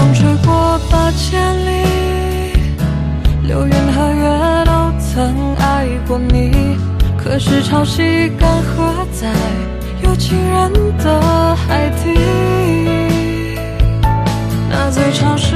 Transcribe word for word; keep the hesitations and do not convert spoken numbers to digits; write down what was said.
风吹过八千里，流云和月都曾爱过你。可是潮汐干涸在有情人的海底，那最潮湿